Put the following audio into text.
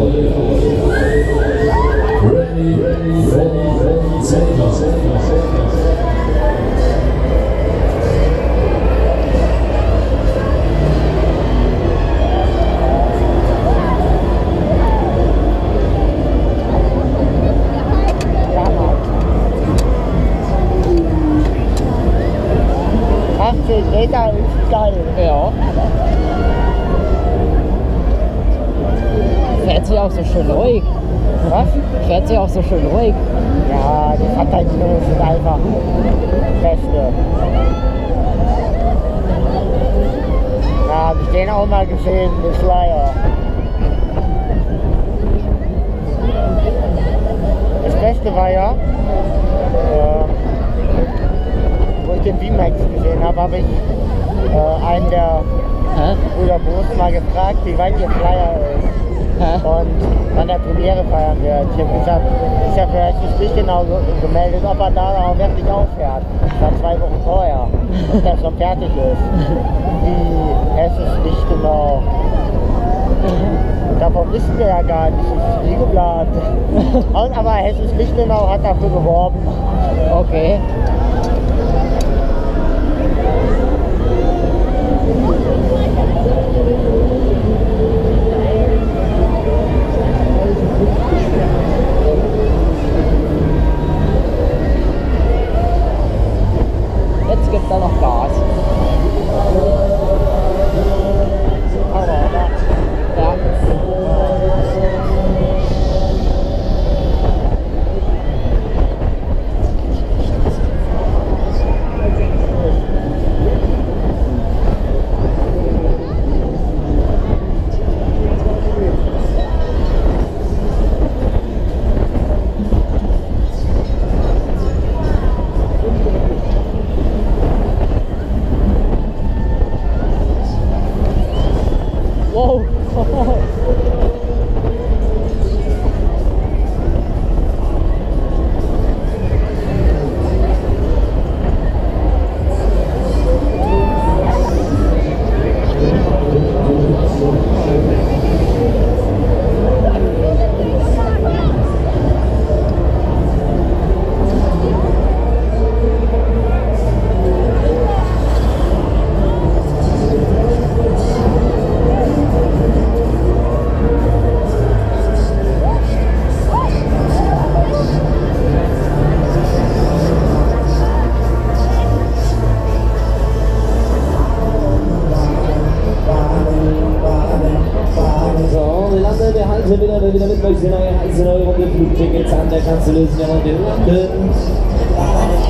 Meter ist geil. Ja. Fährt sich auch so schön ruhig. Was? Fährt sich auch so schön ruhig. Ja, die Fahrzeugknöpfe sind einfach Beste. Ja, hab ich den auch mal gesehen, den Flyer. Das Beste war ja, wo ich den VMAX gesehen habe, habe ich einen der Brüder Bosen mal gefragt, wie weit ihr Flyer ist. Und wann der Premiere feiern wird. Ich habe gesagt, ist ja vielleicht nicht genau gemeldet, ob er da auch wirklich auffährt. Das war 2 Wochen vorher, dass der schon fertig ist. Wie, es ist nicht genau. Davon wissen wir ja gar nicht, es ist nie geplant. Aber Hessens Lichtenau hat dafür geworben. Okay. Jetzt gibt er noch Gas. Ja. Wow. Behalte wieder mit euch, neue heiße neue Runde Flugtickets an der Kasse lösen, ja, und wir landen.